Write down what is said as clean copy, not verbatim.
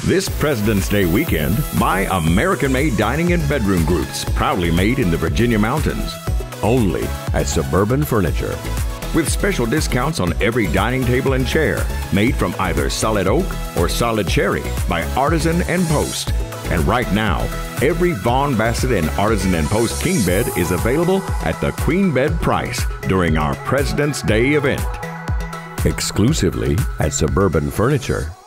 This President's Day weekend, buy American-made dining and bedroom groups, proudly made in the Virginia mountains. Only at Suburban Furniture. With special discounts on every dining table and chair, made from either solid oak or solid cherry by Artisan and Post. And right now, every Vaughan Bassett and Artisan and Post king bed is available at the queen bed price during our President's Day event. Exclusively at Suburban Furniture.